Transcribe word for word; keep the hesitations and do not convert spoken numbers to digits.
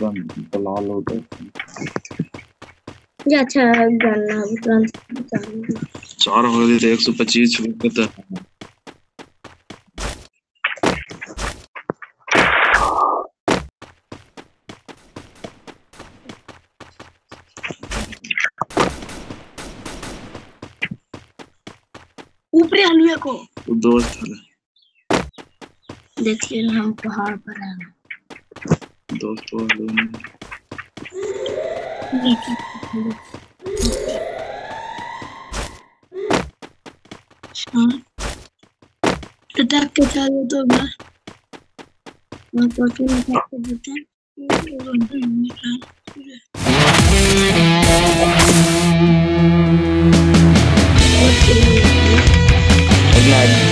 लाल होता ये अच्छा गाना तुरंत चार हो गए थे एक सौ पच्चीस तो ऊपर हलवे को दोस्त है देखिए हम पहाड़ पर हैं दोस्तों तो तक के चालू तो ना मैं पहुंचूं तक के देते हैं